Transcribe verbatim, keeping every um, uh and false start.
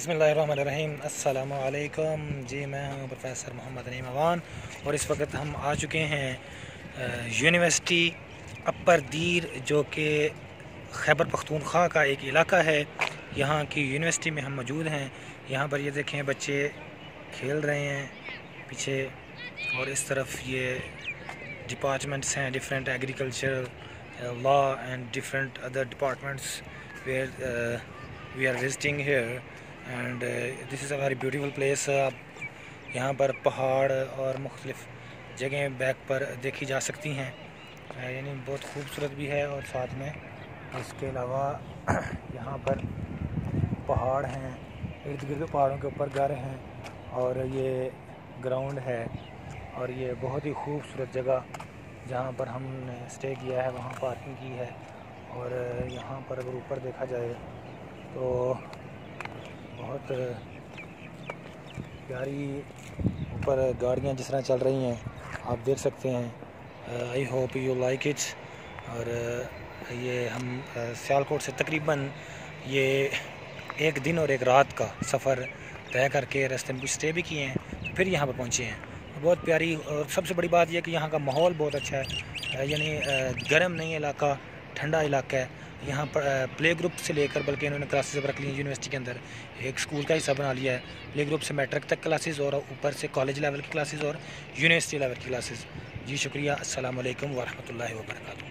बिस्मिल्लाहिर्रहमानिर्रहीम। अस्सलामु अलैकुम जी, मैं हूं प्रोफेसर मोहम्मद नईम अवान और इस वक्त हम आ चुके हैं यूनिवर्सिटी अपर दीर, जो कि खैबर पख्तूनख्वा का एक इलाका है। यहाँ की यूनिवर्सिटी में हम मौजूद हैं। यहाँ पर ये देखें, बच्चे खेल रहे हैं पीछे, और इस तरफ ये डिपार्टमेंट्स हैं, different agriculture, law and different other departments where we are visiting here and this is a very beautiful place. आप यहाँ पर पहाड़ और मुख्तलिफ जगह बैक पर देखी जा सकती हैं, यानी बहुत खूबसूरत भी है। और साथ में इसके अलावा यहाँ पर पहाड़ हैं, इर्द गिर्द पहाड़ों के ऊपर घर हैं, और ये ग्राउंड है। और ये बहुत ही खूबसूरत जगह जहाँ पर हमने स्टे किया है, वहाँ पार्किंग की है। और यहाँ पर अगर ऊपर देखा जाए तो बहुत प्यारी ऊपर गाड़ियाँ जिस तरह चल रही हैं, आप देख सकते हैं। I hope you like it. और ये हम सियालकोट से तकरीबन ये एक दिन और एक रात का सफ़र तय करके रास्ते में कुछ स्टे भी किए हैं, तो फिर यहाँ पर पहुँचे हैं। बहुत प्यारी, और सबसे बड़ी बात यह कि यहाँ का माहौल बहुत अच्छा है, यानी गर्म नहीं इलाका, ठंडा इलाका है। यहाँ पर प्ले ग्रुप से लेकर, बल्कि इन्होंने क्लासेस रख ली हैं यूनिवर्सिटी के अंदर, एक स्कूल का हिस्सा बना लिया है। प्ले ग्रुप से मैट्रिक तक क्लासेस, और ऊपर से कॉलेज लेवल की क्लासेस और यूनिवर्सिटी लेवल की क्लासेस। जी शुक्रिया। अस्सलाम वालेकुम व रहमतुल्लाहि व बरकातुहू।